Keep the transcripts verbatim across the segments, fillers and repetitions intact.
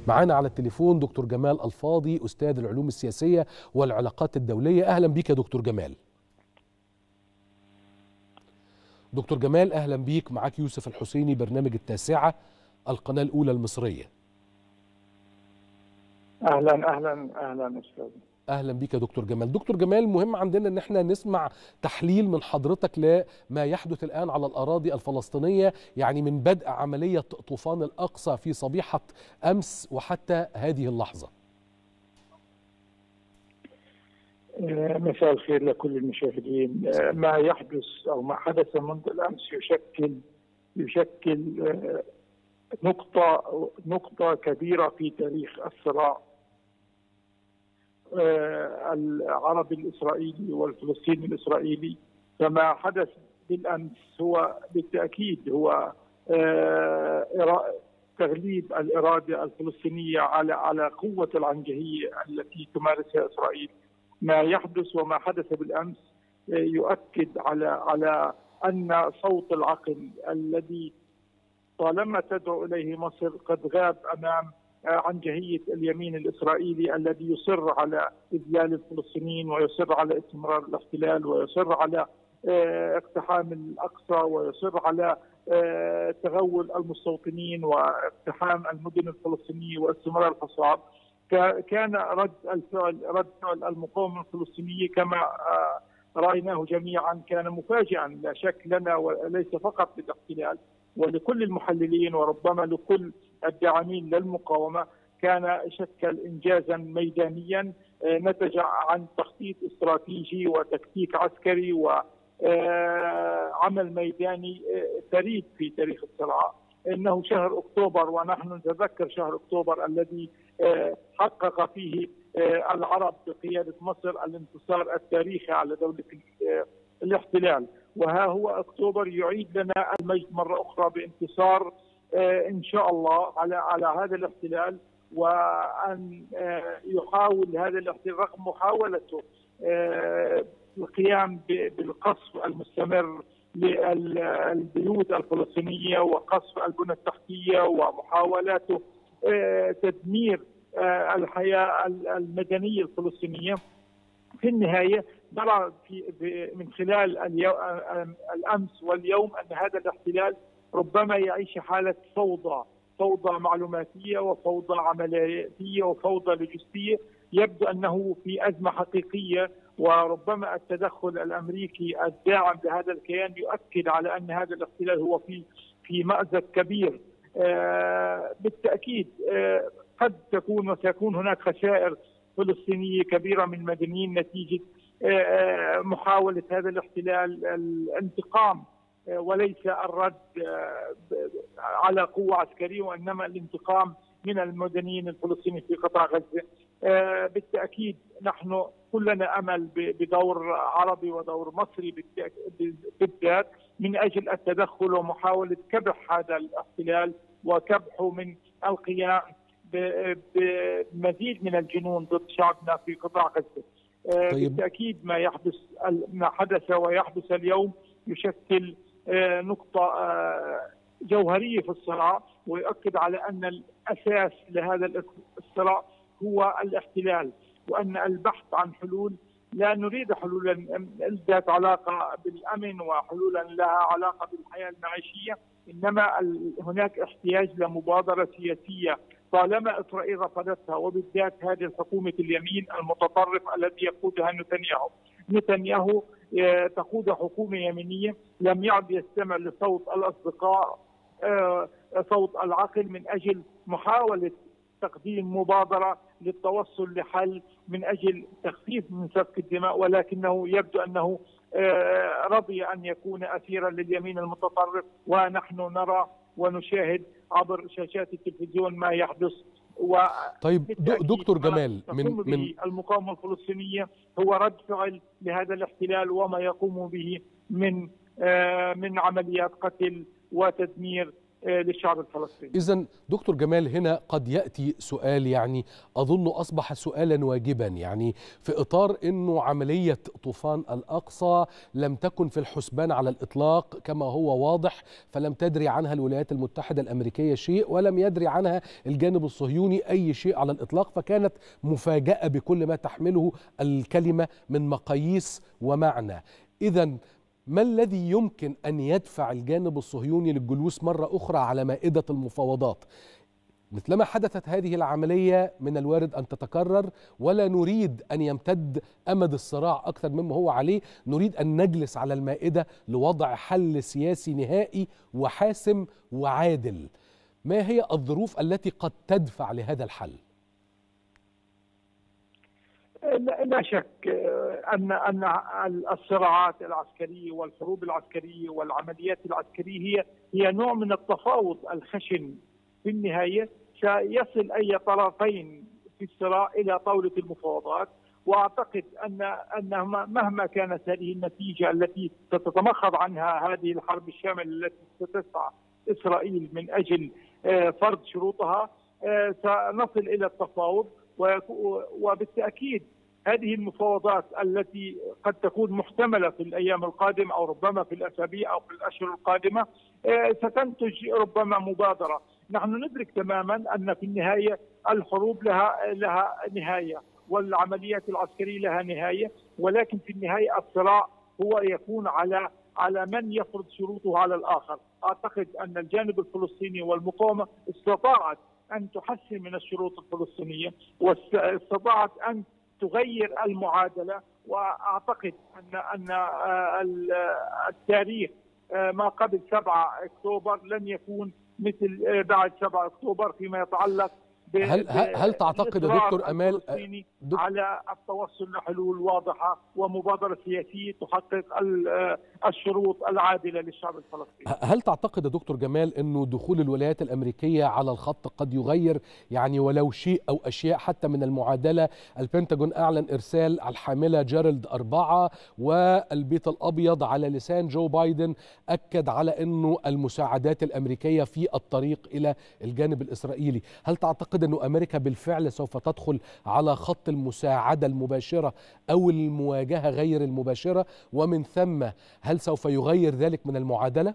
معانا على التليفون دكتور جمال الفاضي، أستاذ العلوم السياسية والعلاقات الدولية. أهلا بيك يا دكتور جمال. دكتور جمال أهلا بيك. معاك يوسف الحسيني، برنامج التاسعة، القناة الأولى المصرية. أهلا أهلا أهلا أستاذ. اهلا بيك يا دكتور جمال. دكتور جمال، مهم عندنا ان احنا نسمع تحليل من حضرتك لما يحدث الان على الاراضي الفلسطينيه، يعني من بدء عمليه طوفان الاقصى في صبيحه امس وحتى هذه اللحظه. مساء الخير لكل المشاهدين. ما يحدث او ما حدث منذ الامس يشكل يشكل نقطه نقطه كبيره في تاريخ الصراع العربي الإسرائيلي والفلسطيني الإسرائيلي. فما حدث بالأمس هو بالتأكيد هو تغليب الإرادة الفلسطينية على على قوة العنجهية التي تمارسها إسرائيل. ما يحدث وما حدث بالأمس يؤكد على على أن صوت العقل الذي طالما تدعو إليه مصر قد غاب أمام عنجهية اليمين الإسرائيلي الذي يصر على إذلال الفلسطينيين ويصر على استمرار الاحتلال ويصر على اقتحام الأقصى ويصر على تغول المستوطنين واقتحام المدن الفلسطينية واستمرار الحصار. كان رد الفعل رد فعل المقاومة الفلسطينية كما رأيناه جميعا كان مفاجئا لا شك لنا وليس فقط للاحتلال ولكل المحللين وربما لكل الداعمين للمقاومة. كان شكل إنجازا ميدانيا نتج عن تخطيط استراتيجي وتكتيك عسكري وعمل ميداني فريد في تاريخ الصراع. إنه شهر أكتوبر ونحن نتذكر شهر أكتوبر الذي حقق فيه العرب بقيادة مصر الانتصار التاريخي على دولة الاحتلال، وها هو أكتوبر يعيد لنا المجد مرة أخرى بانتصار إن شاء الله على على هذا الاحتلال، وأن يحاول هذا الاحتلال رغم محاولته القيام بالقصف المستمر للبيوت الفلسطينية وقصف البنى التحتية ومحاولاته تدمير الحياة المدنية الفلسطينية. في النهاية نرى في من خلال الأمس واليوم أن هذا الاحتلال ربما يعيش حالة فوضى فوضى معلوماتية وفوضى عملياتية وفوضى لوجستية. يبدو أنه في أزمة حقيقية، وربما التدخل الأمريكي الداعم لهذا الكيان يؤكد على أن هذا الاحتلال هو في في مأزق كبير. بالتأكيد قد تكون وسيكون هناك خسائر فلسطينية كبيرة من المدنيين نتيجة محاولة هذا الاحتلال الانتقام وليس الرد على قوة عسكرية، وإنما الانتقام من المدنيين الفلسطينيين في قطاع غزة. بالتأكيد نحن كلنا أمل بدور عربي ودور مصري بالذات من أجل التدخل ومحاولة كبح هذا الاحتلال وكبحه من القيام بمزيد من الجنون ضد شعبنا في قطاع غزة. طيب. بالتأكيد ما يحدث ما حدث ويحدث اليوم يشكل نقطة جوهرية في الصراع، ويؤكد على أن الأساس لهذا الصراع هو الاحتلال، وأن البحث عن حلول لا نريد حلولا ذات علاقة بالأمن وحلولا لها علاقة بالحياة المعيشية، إنما هناك احتياج لمبادرة سياسية طالما إسرائيل رفضتها، وبالذات هذه الحكومة اليمين المتطرف الذي يقودها نتنياهو. نتنياهو تقود حكومة يمينية لم يعد يستمع لصوت الأصدقاء، صوت العقل، من أجل محاولة تقديم مبادرة للتوصل لحل من أجل تخفيف من سفك الدماء، ولكنه يبدو أنه رضي أن يكون أسيرا لليمين المتطرف. ونحن نرى ونشاهد عبر شاشات التلفزيون ما يحدث. طيب دكتور جمال، من من المقاومة الفلسطينية هو رد فعل لهذا الاحتلال وما يقوم به من من عمليات قتل وتدمير للشعب الفلسطيني. إذن دكتور جمال، هنا قد يأتي سؤال يعني أظن أصبح سؤالا واجبا، يعني في إطار أنه عملية طوفان الأقصى لم تكن في الحسبان على الإطلاق كما هو واضح، فلم تدري عنها الولايات المتحدة الأمريكية شيء ولم يدري عنها الجانب الصهيوني أي شيء على الإطلاق، فكانت مفاجأة بكل ما تحمله الكلمة من مقاييس ومعنى. إذن ما الذي يمكن أن يدفع الجانب الصهيوني للجلوس مرة أخرى على مائدة المفاوضات؟ مثلما حدثت هذه العملية من الوارد أن تتكرر، ولا نريد أن يمتد أمد الصراع أكثر مما هو عليه، نريد أن نجلس على المائدة لوضع حل سياسي نهائي وحاسم وعادل. ما هي الظروف التي قد تدفع لهذا الحل؟ لا شك ان ان الصراعات العسكريه والحروب العسكريه والعمليات العسكريه هي هي نوع من التفاوض الخشن. في النهايه سيصل اي طرفين في الصراع الى طاوله المفاوضات، واعتقد ان ان مهما كانت هذه النتيجه التي ستتمخض عنها هذه الحرب الشامله التي ستسعى اسرائيل من اجل فرض شروطها، سنصل الى التفاوض. وبالتأكيد هذه المفاوضات التي قد تكون محتملة في الأيام القادمة أو ربما في الأسابيع أو في الأشهر القادمة ستنتج ربما مبادرة. نحن ندرك تماما أن في النهاية الحروب لها لها نهاية والعمليات العسكرية لها نهاية، ولكن في النهاية الصراع هو يكون على على من يفرض شروطه على الآخر. أعتقد أن الجانب الفلسطيني والمقاومة استطاعت أن تحسن من الشروط الفلسطينية واستطاعت أن تغير المعادلة، وأعتقد أن أن التاريخ ما قبل سبعة أكتوبر لن يكون مثل بعد سبعة أكتوبر فيما يتعلق هل هل تعتقد دكتور أمال دك... على التوصل لحلول واضحة ومبادرة سياسية تحقق الشروط العادلة للشعب الفلسطيني؟ هل تعتقد دكتور جمال أنه دخول الولايات الأمريكية على الخط قد يغير يعني ولو شيء أو أشياء حتى من المعادلة؟ البنتاغون أعلن إرسال الحاملة جيرالد أربعة، والبيت الأبيض على لسان جو بايدن أكد على أنه المساعدات الأمريكية في الطريق إلى الجانب الإسرائيلي. هل تعتقد أن أمريكا بالفعل سوف تدخل على خط المساعدة المباشرة أو المواجهة غير المباشرة، ومن ثم هل سوف يغير ذلك من المعادلة؟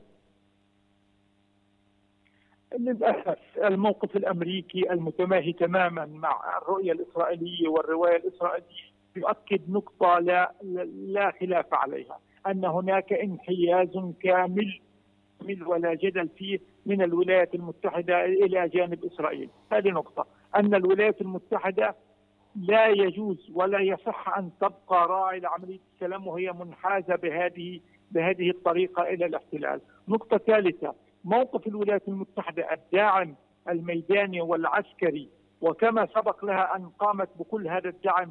للأسف الموقف الأمريكي المتماهي تماما مع الرؤية الإسرائيلية والرواية الإسرائيلية يؤكد نقطة لا, لا خلاف عليها، أن هناك انحياز كامل ولا جدل فيه من الولايات المتحدة إلى جانب إسرائيل. هذه نقطة. أن الولايات المتحدة لا يجوز ولا يصح أن تبقى راعي لعملية السلام وهي منحازة بهذه بهذه الطريقة إلى الاحتلال. نقطة ثالثة، موقف الولايات المتحدة الداعم الميداني والعسكري، وكما سبق لها أن قامت بكل هذا الدعم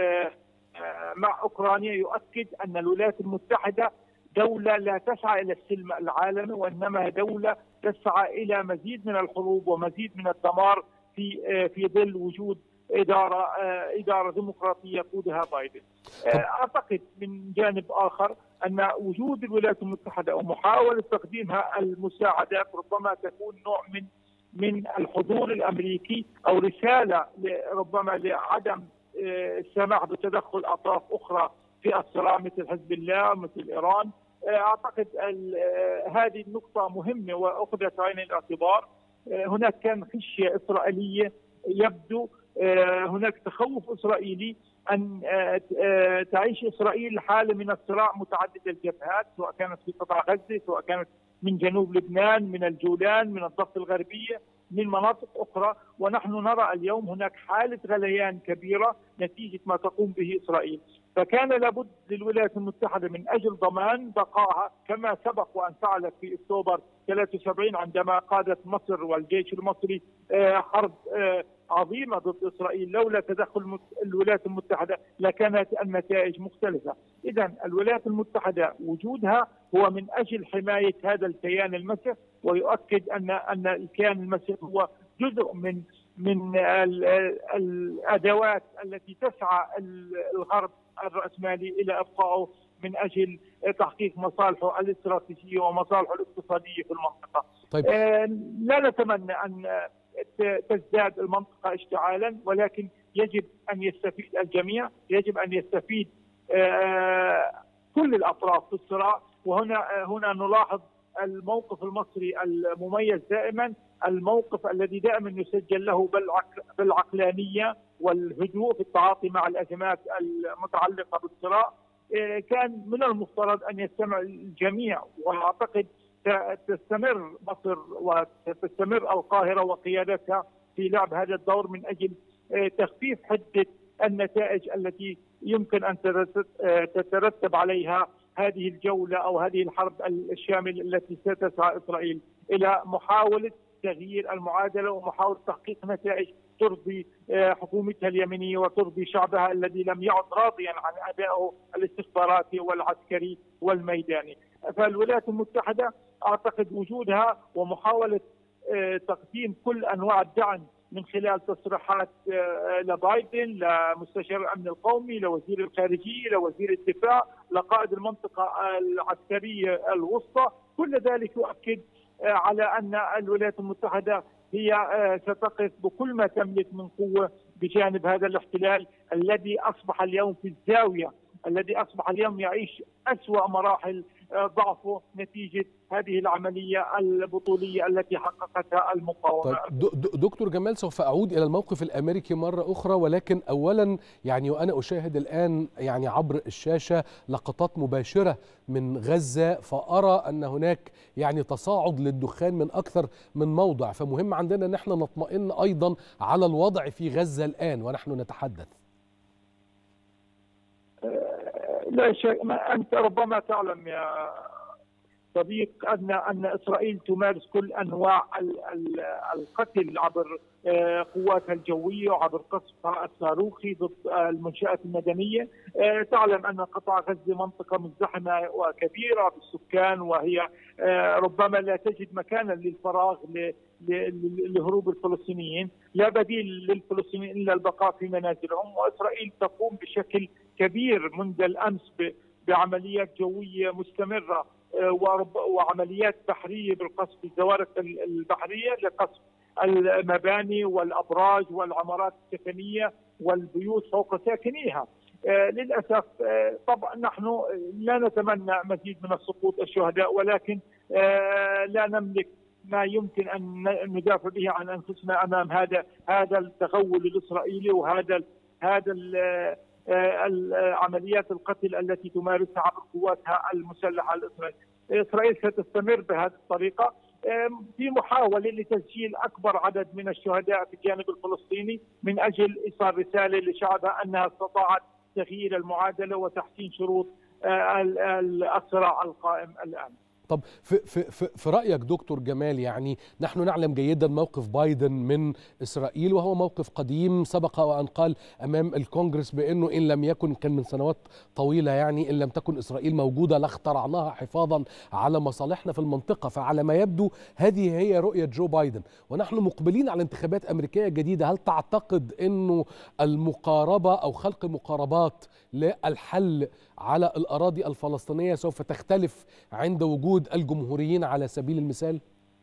مع أوكرانيا، يؤكد أن الولايات المتحدة دولة لا تسعى إلى السلم العالمي، وإنما دولة تسعى إلى مزيد من الحروب ومزيد من الدمار في في ظل وجود إدارة إدارة ديمقراطية يقودها بايدن. أعتقد من جانب آخر أن وجود الولايات المتحدة ومحاولة تقديمها المساعدات ربما تكون نوع من من الحضور الأمريكي أو رسالة ربما لعدم السماح بتدخل أطراف أخرى في الصراع مثل حزب الله مثل إيران. أعتقد هذه النقطة مهمة وأخذت عين الاعتبار. هناك كان خشية إسرائيلية يبدو، هناك تخوف إسرائيلي أن تعيش إسرائيل حالة من الصراع متعدد الجبهات، سواء كانت في قطاع غزة، سواء كانت من جنوب لبنان، من الجولان، من الضفة الغربية، من مناطق أخرى. ونحن نرى اليوم هناك حالة غليان كبيرة نتيجة ما تقوم به إسرائيل. فكان لابد للولايات المتحدة من أجل ضمان بقائها كما سبق وأن فعلت في أكتوبر ثلاثة وسبعين عندما قادت مصر والجيش المصري حرب عظيمة ضد إسرائيل. لولا تدخل الولايات المتحدة لكانت النتائج مختلفة. إذن الولايات المتحدة وجودها هو من أجل حماية هذا الكيان المسيحي، ويؤكد أن أن الكيان المسيحي هو جزء من من الأدوات التي تسعى الغرب الرأسمالي إلى إبقائه من اجل تحقيق مصالحه الاستراتيجيه ومصالحه الاقتصاديه في المنطقه. طيب. لا نتمنى ان تزداد المنطقه اشتعالا، ولكن يجب ان يستفيد الجميع، يجب ان يستفيد كل الاطراف في الصراع. وهنا هنا نلاحظ الموقف المصري المميز دائما، الموقف الذي دائما يسجل له بالعقلانيه والهدوء في التعاطي مع الازمات المتعلقه بالصراع. كان من المفترض ان يستمع الجميع، واعتقد تستمر مصر وتستمر القاهره وقيادتها في لعب هذا الدور من اجل تخفيف حده النتائج التي يمكن ان تترتب عليها هذه الجوله او هذه الحرب الشامله التي ستسعى اسرائيل الى محاوله تغيير المعادله ومحاوله تحقيق نتائج ترضي حكومتها اليمنيه وترضي شعبها الذي لم يعد راضيا عن ادائه الاستخباراتي والعسكري والميداني. فالولايات المتحده اعتقد وجودها ومحاوله تقديم كل انواع الدعم من خلال تصريحات لبايدن، لمستشار الامن القومي، لوزير الخارجيه، لوزير الدفاع، لقائد المنطقه العسكريه الوسطى، كل ذلك يؤكد على ان الولايات المتحده هي ستقف بكل ما تملك من قوه بجانب هذا الاحتلال الذي اصبح اليوم في الزاويه، الذي اصبح اليوم يعيش أسوأ مراحل ضعفه نتيجه هذه العمليه البطوليه التي حققتها المقاومه. طيب دكتور جمال، سوف اعود الى الموقف الامريكي مره اخرى، ولكن اولا يعني وانا اشاهد الان يعني عبر الشاشه لقطات مباشره من غزه، فارى ان هناك يعني تصاعد للدخان من اكثر من موضع، فمهم عندنا ان احنا نطمئن ايضا على الوضع في غزه الان ونحن نتحدث. لا شيء، انت ربما تعلم يا صديق ان ان اسرائيل تمارس كل انواع القتل عبر قواتها الجويه وعبر قصفها الصاروخي ضد المنشات المدنيه. تعلم ان قطاع غزه منطقه مزدحمه وكبيره بالسكان، وهي ربما لا تجد مكانا للفراغ لهروب الفلسطينيين، لا بديل للفلسطينيين الا البقاء في منازلهم، واسرائيل تقوم بشكل كبير منذ الامس بعمليات جويه مستمره وعمليات بحريه بالقصف الزوارق البحريه لقصف المباني والابراج والعمارات السكنيه والبيوت فوق ساكنيها. للاسف طبعا نحن لا نتمنى مزيد من السقوط الشهداء، ولكن لا نملك ما يمكن ان ندافع به عن انفسنا امام هذا هذا التغول الاسرائيلي وهذا هذا عمليات القتل التي تمارسها عبر قواتها المسلحه الاسرائيليه. اسرائيل ستستمر بهذه الطريقه في محاوله لتسجيل اكبر عدد من الشهداء في الجانب الفلسطيني من اجل ايصال رساله لشعبها انها استطاعت تغيير المعادله وتحسين شروط الصراع القائم الان. طب في, في, في, في رأيك دكتور جمال، يعني نحن نعلم جيدا موقف بايدن من إسرائيل، وهو موقف قديم سبق وأن قال أمام الكونغرس بأنه إن لم يكن، كان من سنوات طويلة يعني، إن لم تكن إسرائيل موجودة لاخترعناها حفاظا على مصالحنا في المنطقة. فعلى ما يبدو هذه هي رؤية جو بايدن، ونحن مقبلين على انتخابات أمريكية جديدة. هل تعتقد أنه المقاربة أو خلق مقاربات للحل على الأراضي الفلسطينية سوف تختلف عند وجود الجمهوريين على سبيل المثال؟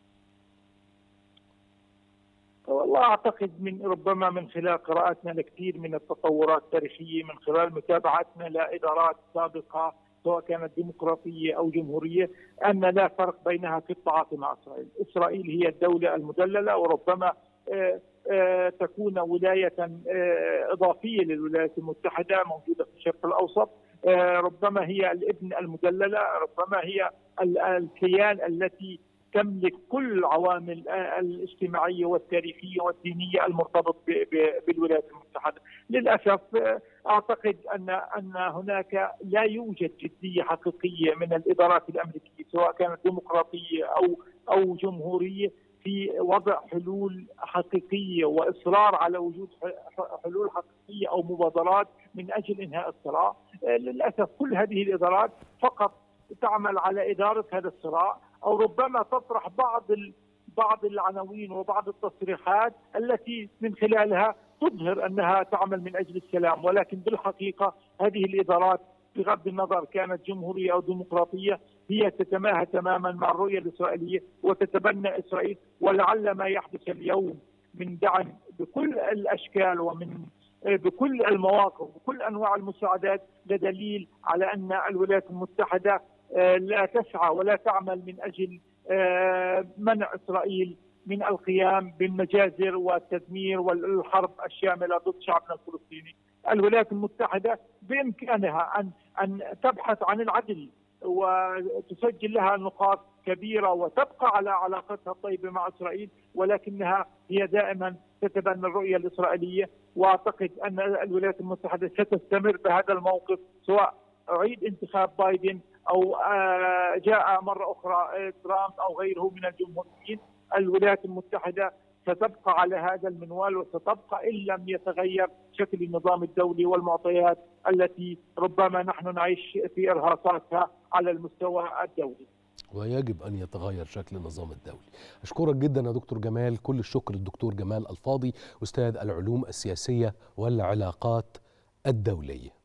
والله أعتقد من ربما من خلال قراءتنا لكثير من التطورات التاريخية، من خلال متابعتنا لإدارات سابقة سواء كانت ديمقراطية أو جمهورية، أن لا فرق بينها في التعاطي مع إسرائيل. إسرائيل هي الدولة المدللة، وربما تكون ولاية إضافية للولايات المتحدة موجودة في الشرق الأوسط. ربما هي الابن المدللة، ربما هي الكيان التي تملك كل العوامل الاجتماعية والتاريخية والدينية المرتبط بالولايات المتحدة. للأسف أعتقد أن أن هناك لا يوجد جدية حقيقية من الإدارات الأمريكية سواء كانت ديمقراطية أو أو جمهورية في وضع حلول حقيقية وإصرار على وجود حلول حقيقية أو مبادرات من أجل إنهاء الصراع. للأسف كل هذه الإدارات فقط تعمل على إدارة هذا الصراع، أو ربما تطرح بعض بعض العناوين وبعض التصريحات التي من خلالها تظهر أنها تعمل من أجل السلام، ولكن بالحقيقة هذه الإدارات بغض النظر كانت جمهورية أو ديمقراطية، هي تتماهى تماما مع الرؤية الإسرائيلية وتتبنى إسرائيل. ولعل ما يحدث اليوم من دعم بكل الأشكال ومن بكل المواقف وكل أنواع المساعدات لدليل على أن الولايات المتحدة لا تسعى ولا تعمل من أجل منع إسرائيل من القيام بالمجازر والتدمير والحرب الشاملة ضد شعبنا الفلسطيني. الولايات المتحدة بإمكانها أن أن تبحث عن العدل وتسجل لها نقاط كبيرة وتبقى على علاقتها الطيبة مع إسرائيل، ولكنها هي دائما تتبنى الرؤية الإسرائيلية. وأعتقد أن الولايات المتحدة ستستمر بهذا الموقف سواء أعيد انتخاب بايدن أو جاء مرة أخرى ترامب أو غيره من الجمهوريين. الولايات المتحدة ستبقى على هذا المنوال وستبقى إن لم يتغير شكل النظام الدولي والمعطيات التي ربما نحن نعيش في إرهاصاتها على المستوى الدولي. ويجب أن يتغير شكل النظام الدولي. أشكرك جدا يا دكتور جمال، كل الشكر الدكتور جمال الفاضي، أستاذ العلوم السياسية والعلاقات الدولية.